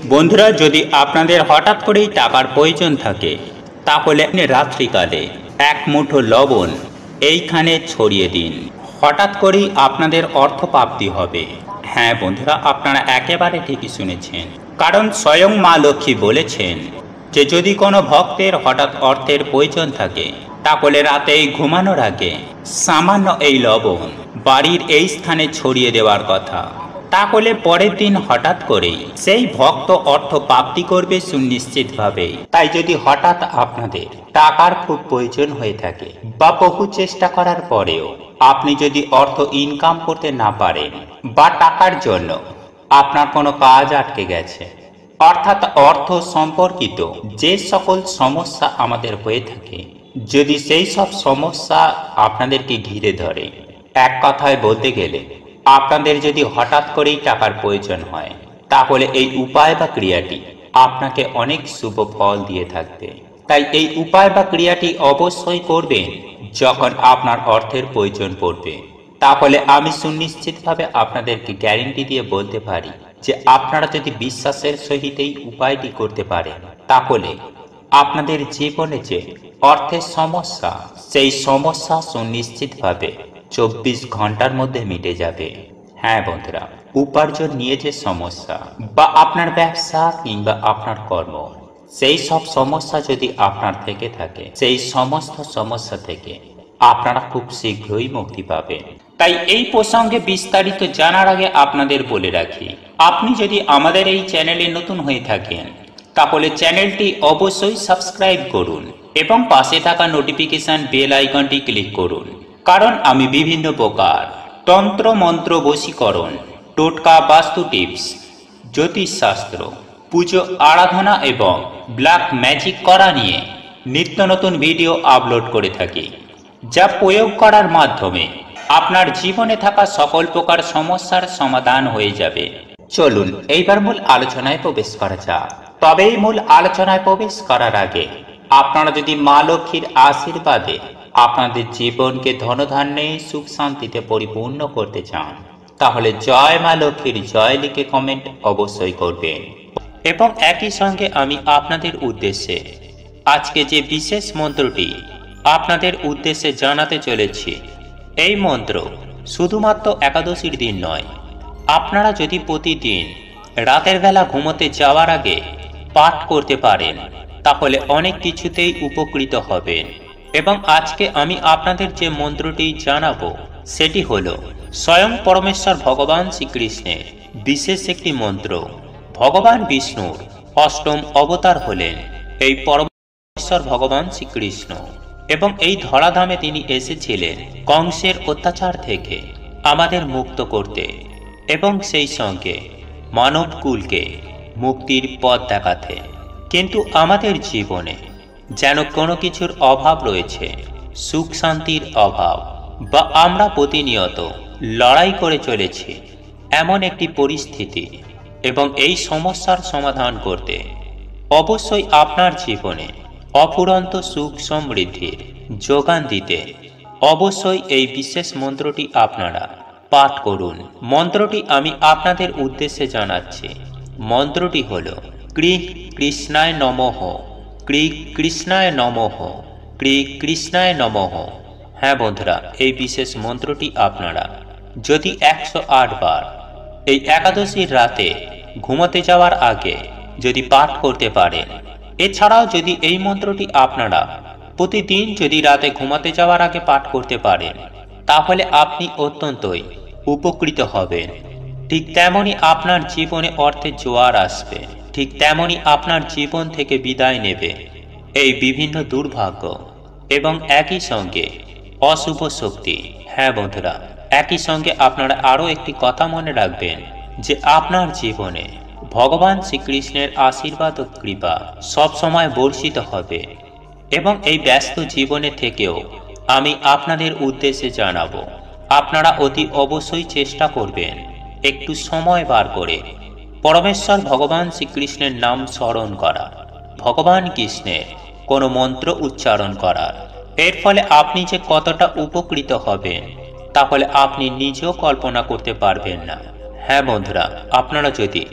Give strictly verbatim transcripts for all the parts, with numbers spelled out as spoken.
বন্ধুরা, যদি আপনাদের হঠাৎ করেই টাকার প্রয়োজন থাকে তাহলে রাত্রিকালে এক মুঠো লবণ এইখানে ছড়িয়ে দিন। হঠাৎ করেই আপনাদের অর্থ প্রাপ্তি হবে। হ্যাঁ বন্ধুরা, আপনারা একেবারে ঠিকই শুনেছেন, কারণ স্বয়ং মা লক্ষ্মী বলেছেন যে যদি কোনো ভক্তের হঠাৎ অর্থের প্রয়োজন থাকে তাহলে রাতে ঘুমানোর আগে সামান্য এই লবণ বাড়ির এই স্থানে ছড়িয়ে দেওয়ার কথা। তাহলে পরের দিন হঠাৎ করেই সেই ভক্ত অর্থ প্রাপ্তি করবে সুনিশ্চিতভাবে। তাই যদি হঠাৎ আপনাদের টাকার খুব প্রয়োজন হয়ে থাকে বা বহু চেষ্টা করার পরেও আপনি যদি অর্থ ইনকাম করতে না পারেন বা টাকার জন্য আপনার কোনো কাজ আটকে গেছে, অর্থাৎ অর্থ সম্পর্কিত যে সকল সমস্যা আমাদের হয়ে থাকে, যদি সেই সব সমস্যা আপনাদেরকে ঘিরে ধরে, এক কথায় বলতে গেলে আপনাদের যদি হঠাৎ করেই টাকার প্রয়োজন হয়, তাহলে এই উপায় বা ক্রিয়াটি আপনাকে অনেক শুভ ফল দিয়ে থাকবে। তাই এই উপায় বা ক্রিয়াটি অবশ্যই করবেন যখন আপনার অর্থের প্রয়োজন পড়বে। তাহলে আমি সুনিশ্চিতভাবে আপনাদেরকে গ্যারেন্টি দিয়ে বলতে পারি যে আপনারা যদি বিশ্বাসের সহিত এই উপায়টি করতে পারেন, তাহলে আপনাদের জীবনে যে অর্থের সমস্যা, সেই সমস্যা সুনিশ্চিতভাবে চব্বিশ ঘন্টার মধ্যে মিটে যাবে। হ্যাঁ বন্ধুরা, উপার্জন নিয়ে যে সমস্যা বা আপনার ব্যবসা কিংবা আপনার কর্ম, সেই সব সমস্যা যদি আপনার থেকে থাকে, সেই সমস্ত সমস্যা থেকে আপনারা খুব শীঘ্রই মুক্তি পাবেন। তাই এই প্রসঙ্গে বিস্তারিত জানার আগে আপনাদের বলে রাখি, আপনি যদি আমাদের এই চ্যানেলে নতুন হয়ে থাকেন তাহলে চ্যানেলটি অবশ্যই সাবস্ক্রাইব করুন এবং পাশে থাকা নোটিফিকেশন বেল আইকনটি ক্লিক করুন, কারণ আমি বিভিন্ন প্রকার তন্ত্র মন্ত্র বশীকরণ, টোটকা, বাস্তু টিপস, জ্যোতিষশাস্ত্র, পুজো আরাধনা এবং ব্ল্যাক ম্যাজিক করা নিয়ে নিত্য নতুন ভিডিও আপলোড করে থাকি, যা প্রয়োগ করার মাধ্যমে আপনার জীবনে থাকা সকল প্রকার সমস্যার সমাধান হয়ে যাবে। চলুন এইবার মূল আলোচনায় প্রবেশ করা যাক। তবে এই মূল আলোচনায় প্রবেশ করার আগে আপনারা যদি মা লক্ষ্মীর আশীর্বাদে আপনাদের জীবনকে ধনধান্যে সুখ শান্তিতে পরিপূর্ণ করতে চান, তাহলে জয় মা লক্ষ্মীর জয় লিখে কমেন্ট অবশ্যই করবেন। এবং একই সঙ্গে আমি আপনাদের উদ্দেশ্যে আজকে যে বিশেষ মন্ত্রটি আপনাদের উদ্দেশ্যে জানাতে চলেছি, এই মন্ত্র শুধুমাত্র একাদশীর দিন নয়, আপনারা যদি প্রতিদিন রাতের বেলা ঘুমোতে যাওয়ার আগে পাঠ করতে পারেন তাহলে অনেক কিছুতেই উপকৃত হবেন। এবং আজকে আমি আপনাদের যে মন্ত্রটি জানাবো সেটি হলো স্বয়ং পরমেশ্বর ভগবান শ্রীকৃষ্ণের বিশেষ একটি মন্ত্র। ভগবান বিষ্ণুর অষ্টম অবতার হলেন এই পরমেশ্বর ভগবান শ্রীকৃষ্ণ, এবং এই ধরাধামে তিনি এসেছিলেন কংসের অত্যাচার থেকে আমাদের মুক্ত করতে এবং সেই সঙ্গে মানবকুলকে মুক্তির পথ দেখাতে। কিন্তু আমাদের জীবনে যেন কোনো কিছুর অভাব রয়েছে, সুখ শান্তির অভাব, বা আমরা প্রতিনিয়ত লড়াই করে চলেছি এমন একটি পরিস্থিতি, এবং এই সমস্যার সমাধান করতে অবশ্যই আপনার জীবনে অফুরন্ত সুখ সমৃদ্ধির যোগান দিতে অবশ্যই এই বিশেষ মন্ত্রটি আপনারা পাঠ করুন। মন্ত্রটি আমি আপনাদের উদ্দেশ্যে জানাচ্ছি। মন্ত্রটি হল ক্রি কৃষ্ণায় নমঃ, ক্রি কৃষ্ণায় নমঃ, ক্রি কৃষ্ণায় নমঃ। হ্যাঁ বন্ধুরা, এই বিশেষ মন্ত্রটি আপনারা যদি একশো আট বার এই একাদশীর রাতে ঘুমোতে যাওয়ার আগে যদি পাঠ করতে পারেন, এছাড়াও যদি এই মন্ত্রটি আপনারা প্রতিদিন যদি রাতে ঘুমাতে যাওয়ার আগে পাঠ করতে পারেন, তাহলে আপনি অত্যন্তই উপকৃত হবেন। ঠিক তেমনই আপনার জীবনে অর্থের জোয়ার আসবে, ঠিক তেমনই আপনার জীবন থেকে বিদায় নেবে এই বিভিন্ন দুর্ভাগ্য এবং একই সঙ্গে অশুভ শক্তি। হ্যাঁ বন্ধুরা, একই সঙ্গে আপনারা আরও একটি কথা মনে রাখবেন যে আপনার জীবনে ভগবান শ্রীকৃষ্ণের আশীর্বাদ ও কৃপা সবসময় বর্ষিত হবে। এবং এই ব্যস্ত জীবনে থেকেও আমি আপনাদের উদ্দেশ্যে জানাবো, আপনারা অতি অবশ্যই চেষ্টা করবেন একটু সময় বার করে পরমেশ্বর ভগবান শ্রীকৃষ্ণের নাম স্মরণ করা, ভগবান কৃষ্ণের কোনো মন্ত্র উচ্চারণ করার। এর ফলে আপনি যে কতটা উপকৃত হবেন তাহলে আপনি নিজেও কল্পনা করতে পারবেন না। হ্যাঁ বন্ধুরা, আপনারা যদি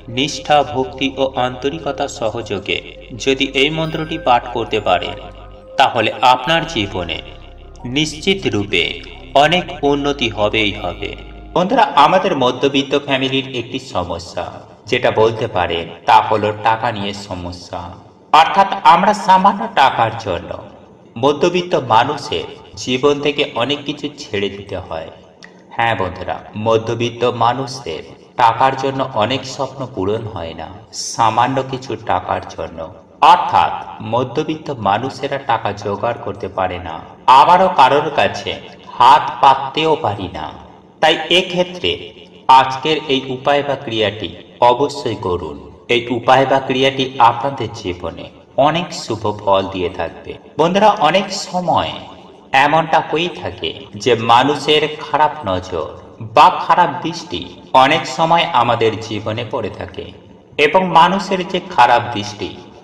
নিষ্ঠা, ভক্তি ও আন্তরিকতার সহযোগে যদি এই মন্ত্রটি পাঠ করতে পারেন, তাহলে আপনার জীবনে নিশ্চিত রূপে অনেক উন্নতি হবেই হবে। বন্ধুরা, আমাদের মধ্যবিত্ত ফ্যামিলির একটি সমস্যা যেটা বলতে পারেন তা হলো টাকা নিয়ে সমস্যা। অর্থাৎ আমরা সামান্য টাকার জন্য মধ্যবিত্ত মানুষের জীবন থেকে অনেক কিছু ছেড়ে দিতে হয়। হ্যাঁ বন্ধুরা, মধ্যবিত্ত মানুষদের টাকার জন্য অনেক স্বপ্ন পূরণ হয় না, সামান্য কিছু টাকার জন্য। অর্থাৎ মধ্যবিত্ত মানুষেরা টাকা জোগাড় করতে পারে না, আবারও কারোর কাছে হাত পাততেও পারি না। তাই এক্ষেত্রে আজকের এই উপায় বা ক্রিয়াটি অবশ্যই করুন। এই উপায় বা ক্রিয়াটি আপনাদের জীবনে অনেক শুভ ফল দিয়ে থাকবে। বন্ধুরা, অনেক সময় এমনটা হয়ে থাকে যে মানুষের খারাপ নজর বা খারাপ দৃষ্টি অনেক সময় আমাদের জীবনে পড়ে থাকে, এবং মানুষের যে খারাপ দৃষ্টি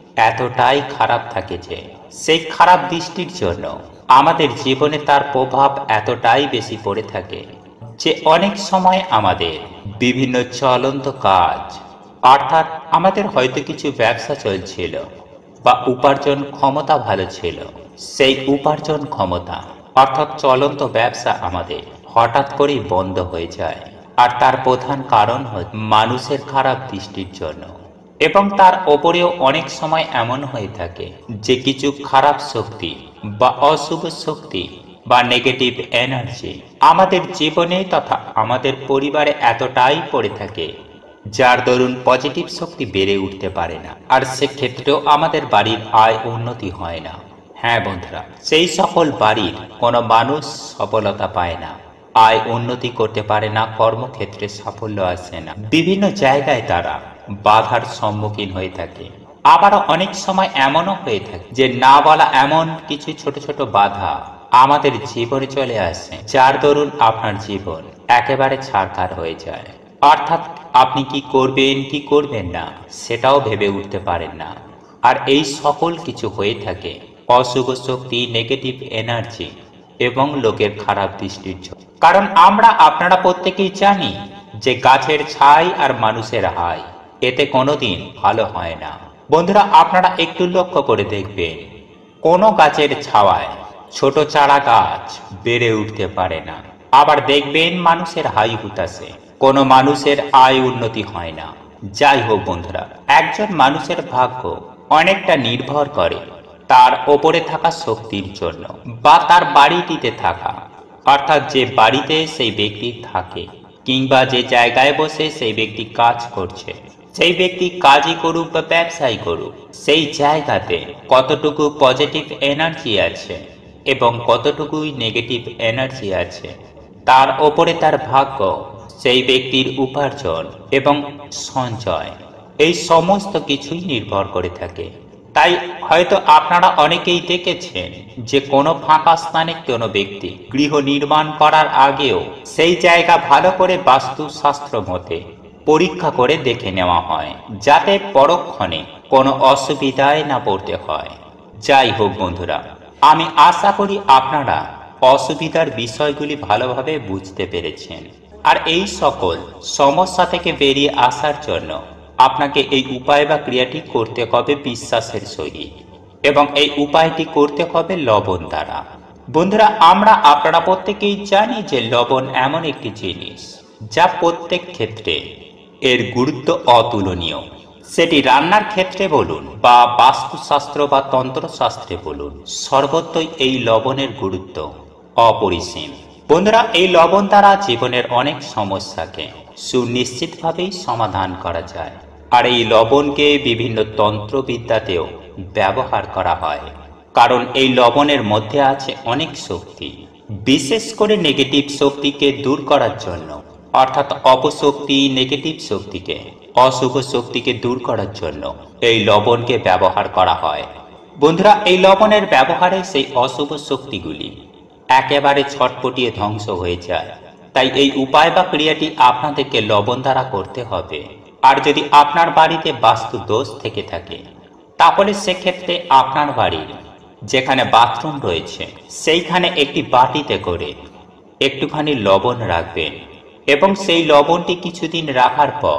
এতটাই খারাপ থাকে যে সেই খারাপ দৃষ্টির জন্য আমাদের জীবনে তার প্রভাব এতটাই বেশি পড়ে থাকে যে অনেক সময় আমাদের বিভিন্ন চলন্ত কাজ, অর্থাৎ আমাদের হয়তো কিছু ব্যবসা চলছিল বা উপার্জন ক্ষমতা ভালো ছিল, সেই উপার্জন ক্ষমতা অর্থাৎ চলন্ত ব্যবসা আমাদের হঠাৎ করেই বন্ধ হয়ে যায়। আর তার প্রধান কারণ হয় মানুষের খারাপ দৃষ্টির জন্য। এবং তার ওপরেও অনেক সময় এমন হয়ে থাকে যে কিছু খারাপ শক্তি বা অশুভ শক্তি বা নেগেটিভ এনার্জি আমাদের জীবনে তথা আমাদের পরিবারে এতটাই পড়ে থাকে যার দরুন পজিটিভ শক্তি বেড়ে উঠতে পারে না, আর সেক্ষেত্রেও আমাদের বাড়ির আয় উন্নতি হয় না। হ্যাঁ বন্ধুরা, সেই সকল বাড়ির কোনো মানুষ সফলতা পায় না, আয় উন্নতি করতে পারে না, কর্মক্ষেত্রে সাফল্য আসে না, বিভিন্ন জায়গায় তারা বাধার সম্মুখীন হয়ে থাকে। আবারও অনেক সময় এমনও হয়ে থাকে যে না বলা এমন কিছু ছোট ছোট বাধা আমাদের জীবনে চলে আসে যার দরুন আপনার জীবন একেবারে ছারখার হয়ে যায়। অর্থাৎ আপনি কি করবেন কি করবেন না সেটাও ভেবে উঠতে পারেন না। আর এই সকল কিছু হয়ে থাকে অশুভ শক্তি, নেগেটিভ এনার্জি এবং লোকের খারাপ দৃষ্টির জন্য। কারণ আমরা আপনারা প্রত্যেকেই জানি যে গাছের ছাই আর মানুষের হাই এতে কোনোদিন ভালো হয় না। বন্ধুরা, আপনারা একটু লক্ষ্য করে দেখবেন, কোনো গাছের ছাওয়ায় ছোট চারা গাছ বেড়ে উঠতে পারে না। আবার দেখবেন মানুষের হাই হুতাশে কোনো মানুষের আয় উন্নতি হয় না। যাই হোক বন্ধুরা, একজন মানুষের ভাগ্য অনেকটা নির্ভর করে তার ওপরে থাকা শক্তির জন্য বা তার বাড়িটিতে থাকা, অর্থাৎ যে বাড়িতে সেই ব্যক্তি থাকে কিংবা যে জায়গায় বসে সেই ব্যক্তি কাজ করছে, সেই ব্যক্তি কাজই করুক বা ব্যবসাই করুক, সেই জায়গাতে কতটুকু পজিটিভ এনার্জি আছে এবং কতটুকুই নেগেটিভ এনার্জি আছে তার ওপরে তার ভাগ্য, সেই ব্যক্তির উপার্জন এবং সঞ্চয়, এই সমস্ত কিছুই নির্ভর করে থাকে। তাই হয়তো আপনারা অনেকেই দেখেছেন যে কোনো ফাঁকা স্থানে কোনো ব্যক্তি গৃহ নির্মাণ করার আগেও সেই জায়গা ভালো করে বাস্তুশাস্ত্র মতে পরীক্ষা করে দেখে নেওয়া হয়, যাতে পরক্ষণে কোনো অসুবিধায় না পড়তে হয়। যাই হোক বন্ধুরা, আমি আশা করি আপনারা অসুবিধার বিষয়গুলি ভালোভাবে বুঝতে পেরেছেন। আর এই সকল সমস্যা থেকে বেরিয়ে আসার জন্য আপনাকে এই উপায় বা ক্রিয়াটি করতে হবে বিশ্বাসের সহিত, এবং এই উপায়টি করতে হবে লবণ দ্বারা। বন্ধুরা, আমরা আপনারা প্রত্যেকেই জানি যে লবণ এমন একটি জিনিস যা প্রত্যেক ক্ষেত্রে এর গুরুত্ব অতুলনীয়। সেটি রান্নার ক্ষেত্রে বলুন বা বাস্তুশাস্ত্র বা তন্ত্রশাস্ত্রে বলুন, সর্বত্রই এই লবণের গুরুত্ব অপরিসীম। বন্ধুরা, এই লবণ দ্বারা জীবনের অনেক সমস্যাকে সুনিশ্চিতভাবেই সমাধান করা যায়। আর এই লবণকে বিভিন্ন তন্ত্রবিদ্যাতেও ব্যবহার করা হয়, কারণ এই লবণের মধ্যে আছে অনেক শক্তি, বিশেষ করে নেগেটিভ শক্তিকে দূর করার জন্য, অর্থাৎ অপশক্তি, নেগেটিভ শক্তিকে, অশুভ শক্তিকে দূর করার জন্য এই লবণকে ব্যবহার করা হয়। বন্ধুরা, এই লবণের ব্যবহারে সেই অশুভ শক্তিগুলি একেবারে ছটপটিয়ে ধ্বংস হয়ে যায়। তাই এই উপায় বা ক্রিয়াটি আপনাদেরকে লবণ দ্বারা করতে হবে। আর যদি আপনার বাড়িতে বাস্তু দোষ থেকে থাকে, তাহলে সেক্ষেত্রে আপনার বাড়ির যেখানে বাথরুম রয়েছে সেইখানে একটি বাটিতে করে একটুখানি লবণ রাখবেন, এবং সেই লবণটি কিছুদিন রাখার পর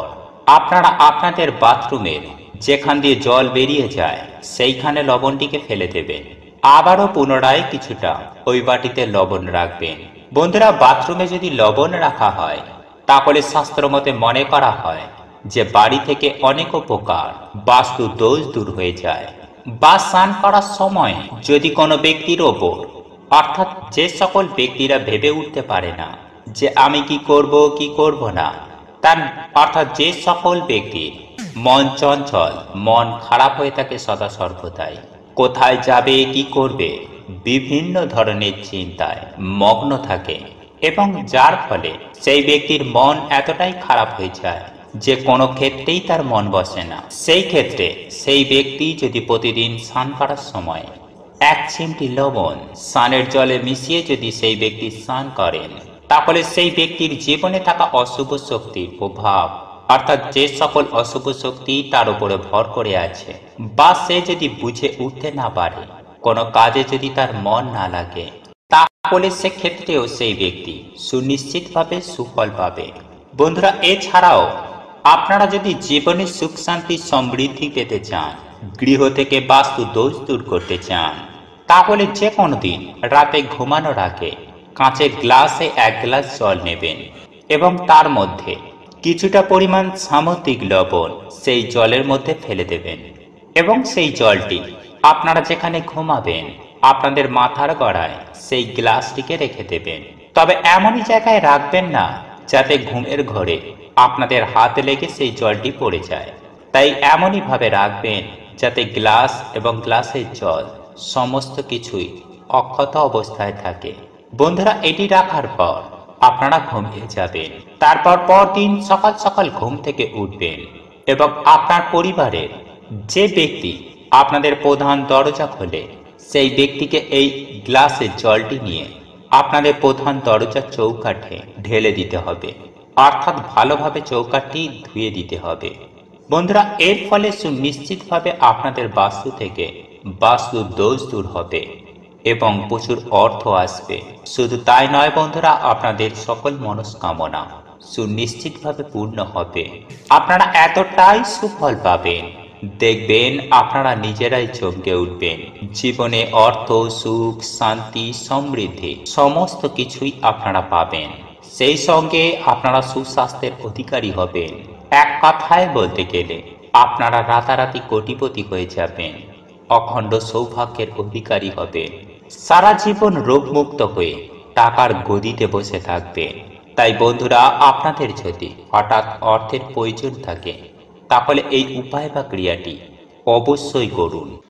আপনারা আপনাদের বাথরুমের যেখান দিয়ে জল বেরিয়ে যায় সেইখানে লবণটিকে ফেলে দেবেন। আবারও পুনরায় কিছুটা ওই বাটিতে লবণ রাখবেন। বন্ধুরা, বাথরুমে যদি লবণ রাখা হয় তাহলে শাস্ত্রমতে মনে করা হয় যে বাড়ি থেকে অনেক উপকার, বাস্তু দোষ দূর হয়ে যায়। বা স্নান করার সময় যদি কোনো ব্যক্তির ওপর, অর্থাৎ যে সকল ব্যক্তিরা ভেবে উঠতে পারে না যে আমি কি করব কি করব না, তার অর্থাৎ যে সকল ব্যক্তির মন চঞ্চল, মন খারাপ হয়ে থাকে সদা সর্বদাই, কোথায় যাবে কি করবে বিভিন্ন ধরনের চিন্তায় মগ্ন থাকে, এবং যার ফলে সেই ব্যক্তির মন এতটাই খারাপ হয়ে যায় যে কোনো ক্ষেত্রেই তার মন বসে না। সেই ক্ষেত্রে সেই ব্যক্তি যদি প্রতিদিন স্নান করার সময় এক চিমটি লবণ স্নানের জলে মিশিয়ে যদি সেই ব্যক্তি স্নান করেন, তাহলে সেই ব্যক্তির জীবনে থাকা অশুভ শক্তির প্রভাব, অর্থাৎ যে সকল অশুভ শক্তি তার উপরে ভর করে আছে, বা সে যদি বুঝে উঠতে না পারে, কোনো কাজে যদি তার মন না লাগে, তাহলে সেক্ষেত্রেও সেই ব্যক্তি সুনিশ্চিতভাবে সুফল পাবে। বন্ধুরা, এছাড়াও আপনারা যদি জীবনে সুখ শান্তি সমৃদ্ধি পেতে চান, গৃহ থেকে বাস্তু দোষ দূর করতে চান, তাহলে যে কোনো দিন রাতে ঘুমানোর আগে কাঁচের গ্লাসে এক গ্লাস জল নেবেন এবং তার মধ্যে কিছুটা পরিমাণ সামুদ্রিক লবণ সেই জলের মধ্যে ফেলে দেবেন, এবং সেই জলটি আপনারা যেখানে ঘুমাবেন আপনাদের মাথার গড়ায় সেই গ্লাসটিকে রেখে দেবেন। তবে এমনই জায়গায় রাখবেন না যাতে ঘুমের ঘরে আপনাদের হাত লেগে সেই জলটি পড়ে যায়। তাই এমনই ভাবে রাখবেন যাতে গ্লাস এবং গ্লাসের জল সমস্ত কিছুই অক্ষত অবস্থায় থাকে। বন্ধুরা, এটি রাখার পর আপনারা ঘুমিয়ে যাবেন। তারপর পরদিন সকাল সকাল ঘুম থেকে উঠবেন এবং আপনার পরিবারের যে ব্যক্তি আপনাদের প্রধান দরজা খোলে সেই ব্যক্তিকে এই গ্লাসের জলটি নিয়ে আপনাদের প্রধান দরজার চৌকাঠে ঢেলে দিতে হবে, অর্থাৎ ভালোভাবে চৌকাঠটি ধুয়ে দিতে হবে। বন্ধুরা, এর ফলে সুনিশ্চিতভাবে আপনাদের বাস্তু থেকে বাস্তু দোষ দূর হবে এবং প্রচুর অর্থ আসবে। শুধু তাই নয় বন্ধুরা, আপনাদের সকল মনস্কামনা সুনিশ্চিতভাবে পূর্ণ হবে। আপনারা এতটাই সুফল পাবেন, দেখবেন আপনারা নিজেরাই চমকে উঠবেন। জীবনে অর্থ, সুখ, শান্তি, সমৃদ্ধি সমস্ত কিছুই আপনারা পাবেন। সেই সঙ্গে আপনারা সুস্বাস্থ্যের অধিকারী হবেন। এক কথায় বলতে গেলে আপনারা রাতারাতি কোটিপতি হয়ে যাবেন, অখণ্ড সৌভাগ্যের অধিকারী হবেন, সারা জীবন রোগমুক্ত হয়ে টাকার গদিতে বসে থাকবেন। তাই বন্ধুরা, আপনাদের যদি হঠাৎ অর্থের প্রয়োজন থাকে তাহলে এই উপায় বা ক্রিয়াটি অবশ্যই করুন।